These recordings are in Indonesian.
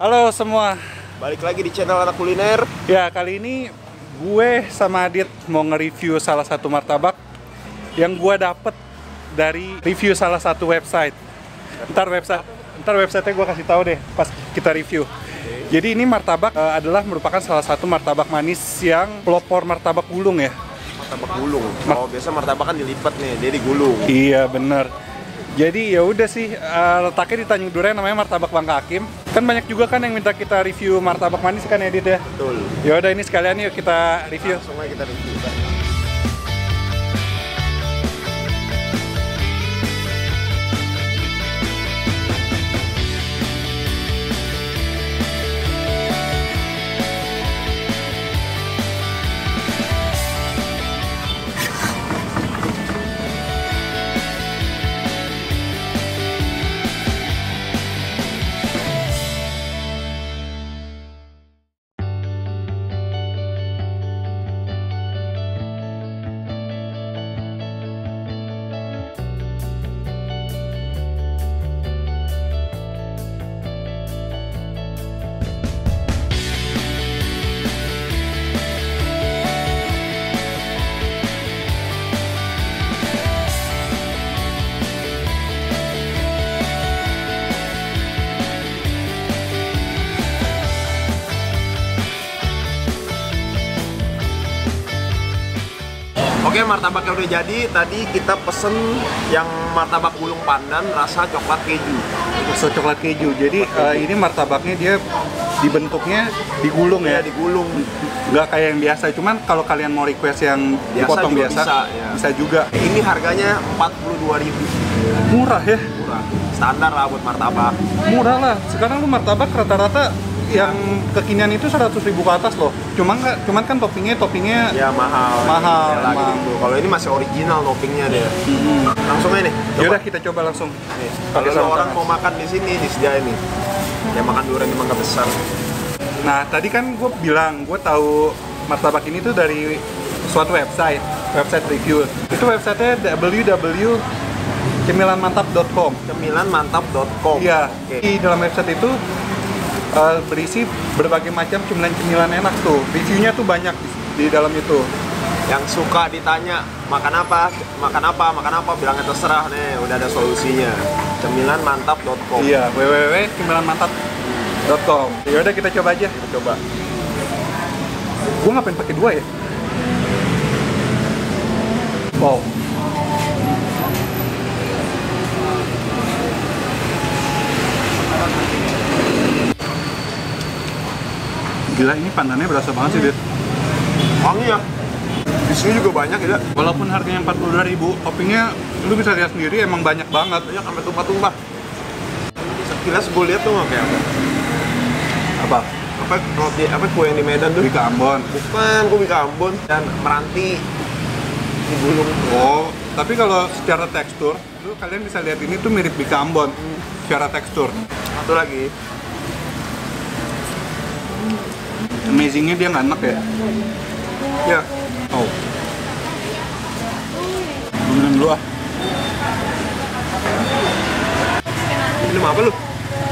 Halo semua, Balik lagi di channel Anak Kuliner. ya kali ini gue sama Adit mau nge-review salah satu martabak yang gue dapet dari review salah satu website. Ntar websitenya gue kasih tahu deh pas kita review. Jadi ini martabak adalah merupakan salah satu martabak manis yang pelopor martabak gulung ya. Martabak gulung. Oh, biasa martabak kan dilipat nih, dia digulung. Iya bener. Jadi ya udah sih, letaknya di Tanjung Duren, namanya martabak Bangka Hakim. Kan banyak juga kan yang minta kita review martabak manis kan Edit ya. Betul. Ya udah ini sekalian yuk kita review. Langsung aja kita review. Oke, martabaknya udah jadi. Tadi kita pesen yang martabak gulung pandan rasa coklat keju. Rasa coklat keju. Jadi ini martabaknya dia dibentuknya digulung ya. Digulung. Nggak kayak yang biasa. Cuman kalau kalian mau request yang dipotong juga biasa, ya. bisa juga. Ini harganya 42.000. Murah ya. Murah. Standar lah buat martabak. Murah lah. Sekarang lu martabak rata-rata yang kekinian itu 100.000 ke atas loh. Cuman kan toppingnya Ya mahal. Mahal, Ya, lagi mahal. gitu. Kalau ini masih original toppingnya deh. Langsung aja nih. Yaudah kita coba langsung. Nih, Pakai kalau sarung orang tangan. mau makan di sini disediain nih. Ya makan durian di Mangga Besar. Nah tadi kan gue bilang gue tahu martabak ini tuh dari suatu website review. Itu websitenya www.cemilanmantap.com. Cemilanmantap.com. Iya. Oke. Di dalam website itu berisi berbagai macam cemilan-cemilan enak tuh. Reviewnya tuh banyak di dalam itu. Yang suka ditanya makan apa, bilangnya terserah nih, udah ada solusinya. Cemilanmantap.com. Iya, www.cemilanmantap.com. Ya udah kita coba aja. Kita coba. Gue ngapain pakai dua ya? Wow. Gila, ini pandannya berasa banget sih, Dit. Wangi ya. Di sini juga banyak ya. Walaupun harganya 42.000, toppingnya lu bisa lihat sendiri emang banyak banget. Banyak sampai tumpah-tumpah. Sekilas gue lihat tuh nggak kayak apa? Apa? Roti apa kue yang di Medan tuh? Bika Ambon. Bukan, gue Bika Ambon dan meranti digulung. Oh, tapi kalau secara tekstur, lu kalian bisa lihat ini tuh mirip Bika Ambon secara tekstur. Satu lagi. Amazingnya dia nggak enak ya? Ya. Oh. Minum dulu ah. Minum apa lu?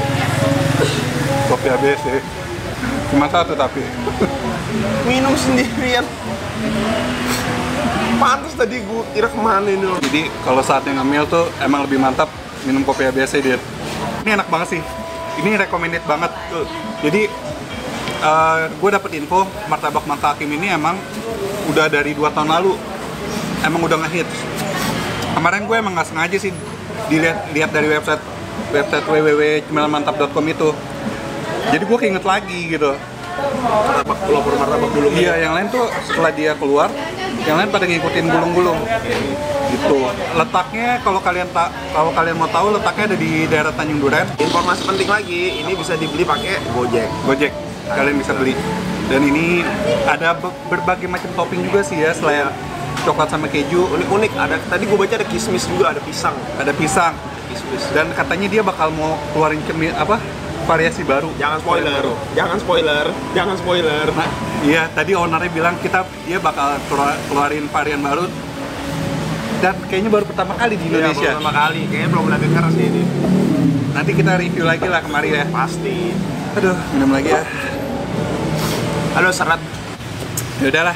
Kopi ABC. Cuma satu tapi. Minum sendirian. Pantes tadi gue kira kemana ini lo. Jadi kalau saatnya ngemil tuh emang lebih mantap minum kopi ABC dia. Ini enak banget sih. Ini recommended banget. Jadi gue dapet info martabak Bangka Hakim ini emang udah dari 2 tahun lalu. Emang udah ngehits. Kemarin gue emang nggak sengaja sih dilihat dari website www.cemilanmantap.com itu. Jadi gue keinget lagi gitu. Pelopor martabak gulung. Iya, yang lain tuh setelah dia keluar, yang lain pada ngikutin gulung-gulung. Gitu. Letaknya kalau kalian mau tahu letaknya ada di daerah Tanjung Duren. Informasi penting lagi, ini bisa dibeli pakai Gojek. Gojek, kalian bisa beli. Dan ini ada berbagai macam topping juga sih ya, selain coklat sama keju. Unik-unik, ada tadi gue baca ada kismis juga, ada pisang. Ada pisang. Kismis. Dan katanya dia bakal mau keluarin variasi baru. Jangan spoiler. Nah, iya, tadi ownernya bilang dia bakal keluarin varian baru. Dan kayaknya baru pertama kali di Indonesia. Iya, pertama kali. Kayaknya belum pernah denger sih ini. Nanti kita review lagi lah kemarin ya. Pasti. Aduh, minum lagi ya. Halo serat. Ya udahlah.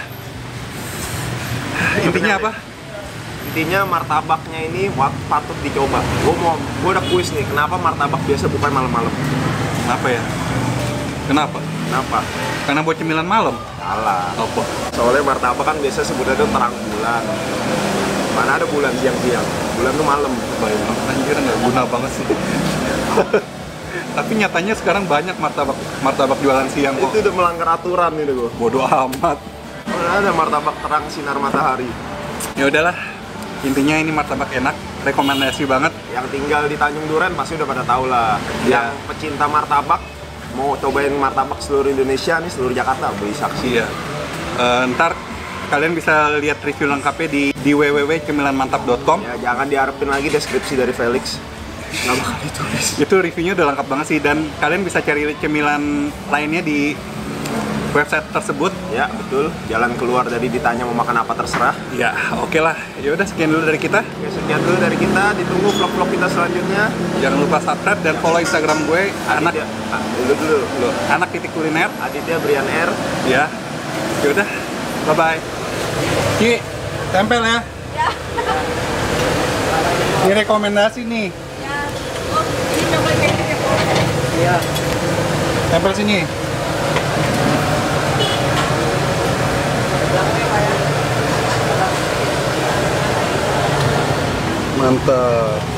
Intinya apa? Intinya martabaknya ini patut dicoba. Gue udah kuis nih, kenapa martabak biasa buka malam-malam? Kenapa ya? Kenapa? Kenapa? Karena buat cemilan malam. Salah. Apa? Soalnya martabak kan biasa sebutnya tuh terang bulan. Mana ada bulan siang-siang? Bulan tuh malam. Bayang, anjir nggak guna banget sih. Tapi nyatanya sekarang banyak martabak jualan siang kok. Itu udah melanggar aturan ini gue. Bodoh amat. Mana ada martabak terang sinar matahari? Ya udahlah. Intinya ini martabak enak, rekomendasi banget. Yang tinggal di Tanjung Duren pasti udah pada tahu lah. Ya. Yang pecinta martabak mau cobain martabak seluruh Indonesia nih, seluruh Jakarta beli saksi. Iya. Ntar kalian bisa lihat review lengkapnya di www.cemilanmantap.com. Ya jangan diharapin lagi deskripsi dari Felix. Nggak bakal ditulis. Itu reviewnya udah lengkap banget sih, dan kalian bisa cari cemilan lainnya di website tersebut. Ya betul. Jalan keluar dari ditanya mau makan apa terserah. Ya, oke lah. Ya udah sekian dulu dari kita. Oke, sekian dulu dari kita. Ditunggu vlog-vlog kita selanjutnya. Jangan lupa subscribe dan follow Instagram gue Dulu. anak.kuliner. Aditya Brian R. Ya. Ya udah. Bye bye. Ki, tempel ya. Ya. Ini rekomendasi nih. Ya. Oh, ini coklat kayak gitu ya, Pak? Iya. Tempel sini. Mantap.